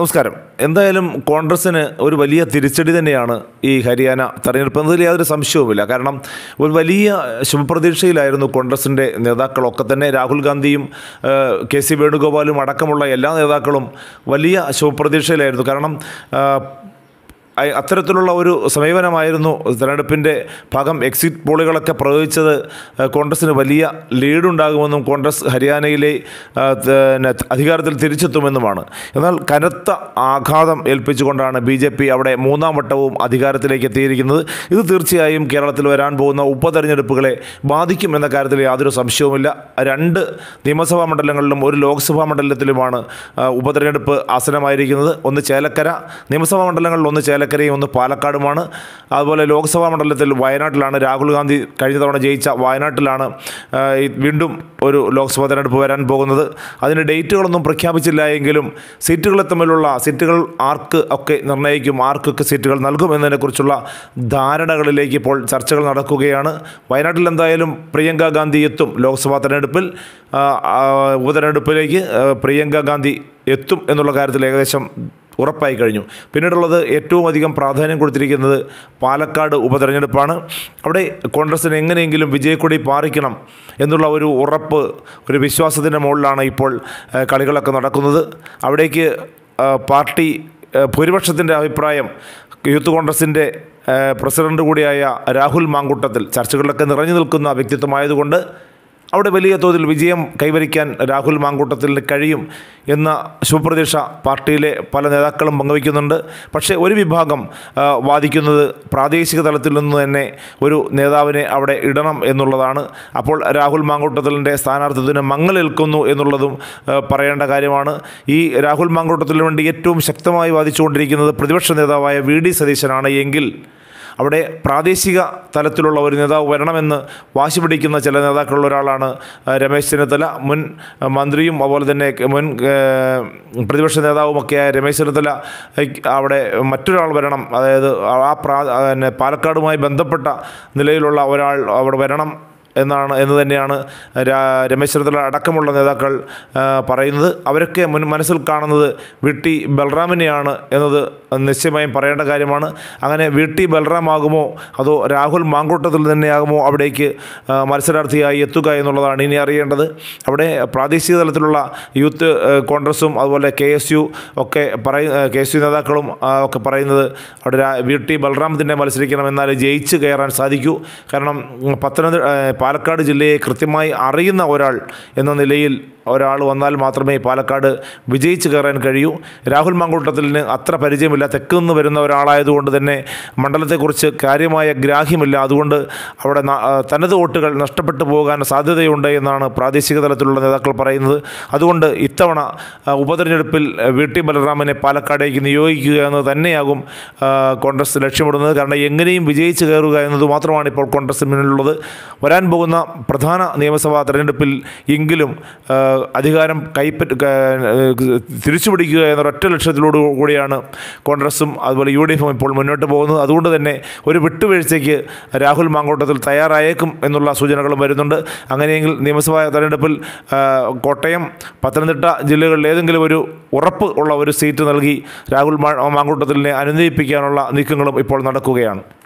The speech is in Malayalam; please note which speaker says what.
Speaker 1: നമസ്കാരം. എന്തായാലും കോൺഗ്രസ്സിന് ഒരു വലിയ തിരിച്ചടി തന്നെയാണ് ഈ ഹരിയാന തെരഞ്ഞെടുപ്പ് എന്നതിൽ യാതൊരു സംശയവുമില്ല. കാരണം ഒരു വലിയ ശുഭപ്രതീക്ഷയിലായിരുന്നു കോൺഗ്രസിൻ്റെ നേതാക്കളൊക്കെ തന്നെ. രാഹുൽ ഗാന്ധിയും കെ സി വേണുഗോപാലും അടക്കമുള്ള എല്ലാ നേതാക്കളും വലിയ ശുഭപ്രതീക്ഷയിലായിരുന്നു. കാരണം അത്തരത്തിലുള്ള ഒരു സമീപനമായിരുന്നു തെരഞ്ഞെടുപ്പിൻ്റെ ഭാഗം. എക്സിറ്റ് പോളുകളൊക്കെ പ്രവചിച്ചത് കോൺഗ്രസ്സിന് വലിയ ലീഡുണ്ടാകുമെന്നും കോൺഗ്രസ് ഹരിയാനയിലെ അധികാരത്തിൽ തിരിച്ചെത്തുമെന്നുമാണ്. എന്നാൽ കനത്ത ആഘാതം ഏൽപ്പിച്ചുകൊണ്ടാണ് BJP അവിടെ മൂന്നാം വട്ടവും അധികാരത്തിലേക്ക് എത്തിയിരിക്കുന്നത്. ഇത് തീർച്ചയായും കേരളത്തിൽ വരാൻ പോകുന്ന ഉപതെരഞ്ഞെടുപ്പുകളെ ബാധിക്കും എന്ന കാര്യത്തിൽ യാതൊരു സംശയവുമില്ല. 2 നിയമസഭാ മണ്ഡലങ്ങളിലും 1 ലോക്സഭാ മണ്ഡലത്തിലുമാണ് ഉപതെരഞ്ഞെടുപ്പ് ആസനമായിരിക്കുന്നത്. ഒന്ന് ചേലക്കര, നിയമസഭാ മണ്ഡലങ്ങളിൽ ഒന്ന് ചേലക്കരയും ഒന്ന് പാലക്കാടുമാണ്. അതുപോലെ ലോക്സഭാ മണ്ഡലത്തിൽ വയനാട്ടിലാണ്. രാഹുൽ ഗാന്ധി കഴിഞ്ഞ തവണ ജയിച്ച വയനാട്ടിലാണ് വീണ്ടും ഒരു ലോക്സഭാ തെരഞ്ഞെടുപ്പ് വരാൻ പോകുന്നത്. അതിന് ഡേറ്റുകളൊന്നും പ്രഖ്യാപിച്ചില്ല എങ്കിലും സീറ്റുകൾ ആർക്ക് ഒക്കെ നിർണ്ണയിക്കും, ആർക്കൊക്കെ സീറ്റുകൾ നൽകും എന്നതിനെക്കുറിച്ചുള്ള ധാരണകളിലേക്ക് ഇപ്പോൾ ചർച്ചകൾ നടക്കുകയാണ്. വയനാട്ടിൽ എന്തായാലും പ്രിയങ്ക ഗാന്ധി എത്തും. ലോക്സഭാ തെരഞ്ഞെടുപ്പിൽ ഉപതെരഞ്ഞെടുപ്പിലേക്ക് പ്രിയങ്ക ഗാന്ധി എത്തും എന്നുള്ള കാര്യത്തിൽ ഏകദേശം ഉറപ്പായി കഴിഞ്ഞു. പിന്നീടുള്ളത് ഏറ്റവും അധികം പ്രാധാന്യം കൊടുത്തിരിക്കുന്നത് പാലക്കാട് ഉപതെരഞ്ഞെടുപ്പാണ്. അവിടെ കോൺഗ്രസ്സിന് എങ്ങനെയെങ്കിലും വിജയക്കൊടി പാറിക്കണം എന്നുള്ള ഒരു ഉറപ്പ്, ഒരു വിശ്വാസത്തിൻ്റെ മുകളിലാണ് ഇപ്പോൾ കളികളൊക്കെ നടക്കുന്നത്. അവിടേക്ക് പാർട്ടി ഭൂരിപക്ഷത്തിൻ്റെ അഭിപ്രായം യൂത്ത് കോൺഗ്രസിൻ്റെ പ്രസിഡന്റ് കൂടിയായ രാഹുൽ മാങ്കൂട്ടത്തിൽ ചർച്ചകളിലൊക്കെ നിറഞ്ഞു നിൽക്കുന്ന വ്യക്തിത്വമായതുകൊണ്ട് അവിടെ വലിയ തോതിൽ വിജയം കൈവരിക്കാൻ രാഹുൽ മാങ്കൂട്ടത്തിന് കഴിയും എന്ന ശുഭപ്രതീക്ഷ പാർട്ടിയിലെ പല നേതാക്കളും പങ്കുവയ്ക്കുന്നുണ്ട്. പക്ഷേ ഒരു വിഭാഗം വാദിക്കുന്നത് പ്രാദേശിക തലത്തിൽ നിന്ന് തന്നെ ഒരു നേതാവിനെ അവിടെ ഇടണം എന്നുള്ളതാണ്. അപ്പോൾ രാഹുൽ മാങ്കൂട്ടത്തിലിൻ്റെ സ്ഥാനാർത്ഥിത്വത്തിന് മങ്ങലേൽക്കുന്നു എന്നുള്ളതും പറയേണ്ട കാര്യമാണ്. ഈ രാഹുൽ മാങ്കൂട്ടത്തിന് വേണ്ടി ഏറ്റവും ശക്തമായി വാദിച്ചുകൊണ്ടിരിക്കുന്നത് പ്രതിപക്ഷ നേതാവായ VD സതീശനാണ്. എങ്കിൽ അവിടെ പ്രാദേശിക തലത്തിലുള്ള ഒരു നേതാവ് വരണമെന്ന് വാശി പിടിക്കുന്ന ചില നേതാക്കളുള്ള ഒരാളാണ് രമേശ് ചെന്നിത്തല. മുൻ മന്ത്രിയും അതുപോലെ തന്നെ മുൻ പ്രതിപക്ഷ നേതാവുമൊക്കെയായ രമേശ് ചെന്നിത്തല അവിടെ മറ്റൊരാൾ വരണം, അതായത് പാലക്കാടുമായി ബന്ധപ്പെട്ട നിലയിലുള്ള ഒരാൾ അവിടെ വരണം എന്ന് തന്നെയാണ് രമേശ് ചെന്നിത്തല അടക്കമുള്ള നേതാക്കൾ പറയുന്നത്. അവരൊക്കെ മനസ്സിൽ കാണുന്നത് VT ബൽറാമിനെയാണ് എന്നത് നിശ്ചയമായും പറയേണ്ട കാര്യമാണ്. അങ്ങനെ VT ബൽറാം ആകുമോ അതോ രാഹുൽ മാങ്കൂട്ടത്തിൽ തന്നെയാകുമോ അവിടേക്ക് മത്സരാർത്ഥിയായി എത്തുക എന്നുള്ളതാണ് ഇനി അറിയേണ്ടത്. അവിടെ പ്രാദേശിക തലത്തിലുള്ള യൂത്ത് കോൺഗ്രസും അതുപോലെ KSU ഒക്കെ KSU നേതാക്കളും ഒക്കെ പറയുന്നത് അവിടെ VT ബൽറാം തന്നെ മത്സരിക്കണം, എന്നാൽ ജയിച്ച് കയറാൻ സാധിക്കൂ. കാരണം പാലക്കാട് ജില്ലയെ കൃത്യമായി അറിയുന്ന ഒരാൾ എന്ന നിലയിൽ ഒരാൾ വന്നാൽ മാത്രമേ പാലക്കാട് വിജയിച്ച് കയറാൻ കഴിയൂ. രാഹുൽ മാങ്കൂട്ടത്തിന് അത്ര പരിചയമില്ല. തെക്ക് നിന്ന് വരുന്ന ഒരാളായതുകൊണ്ട് തന്നെ മണ്ഡലത്തെക്കുറിച്ച് കാര്യമായ ഗ്രാഹ്യമില്ല. അതുകൊണ്ട് അവിടെ തനത് വോട്ടുകൾ നഷ്ടപ്പെട്ടു പോകാൻ സാധ്യതയുണ്ട് എന്നാണ് പ്രാദേശിക തലത്തിലുള്ള നേതാക്കൾ പറയുന്നത്. അതുകൊണ്ട് ഇത്തവണ ഉപതെരഞ്ഞെടുപ്പിൽ VT ബലറാമിനെ പാലക്കാടേക്ക് നിയോഗിക്കുക എന്ന് തന്നെയാകും കോൺഗ്രസ് ലക്ഷ്യമിടുന്നത്. കാരണം എങ്ങനെയും വിജയിച്ച് കയറുക എന്നത് മാത്രമാണ് ഇപ്പോൾ കോൺഗ്രസിന് മുന്നിലുള്ളത്. വരാൻ പോകുന്ന പ്രധാന നിയമസഭാ തെരഞ്ഞെടുപ്പിൽ എങ്കിലും അധികാരം തിരിച്ചുപിടിക്കുക എന്നൊരൊറ്റ ലക്ഷ്യത്തിലോടു കൂടിയാണ് കോൺഗ്രസും അതുപോലെ UDF ഇപ്പോൾ മുന്നോട്ട് പോകുന്നത്. അതുകൊണ്ട് തന്നെ ഒരു വിട്ടുവീഴ്ചയ്ക്ക് രാഹുൽ മാങ്കൂട്ടത്തിൽ തയ്യാറായേക്കും എന്നുള്ള സൂചനകളും വരുന്നുണ്ട്. അങ്ങനെയെങ്കിൽ നിയമസഭാ തെരഞ്ഞെടുപ്പിൽ കോട്ടയം, പത്തനംതിട്ട ജില്ലകളിൽ ഏതെങ്കിലും ഒരു ഉറപ്പ് ഉള്ള ഒരു സീറ്റ് നൽകി രാഹുൽ മാങ്കൂട്ടത്തിലിനെ അനുനയിപ്പിക്കാനുള്ള നീക്കങ്ങളും ഇപ്പോൾ നടക്കുകയാണ്.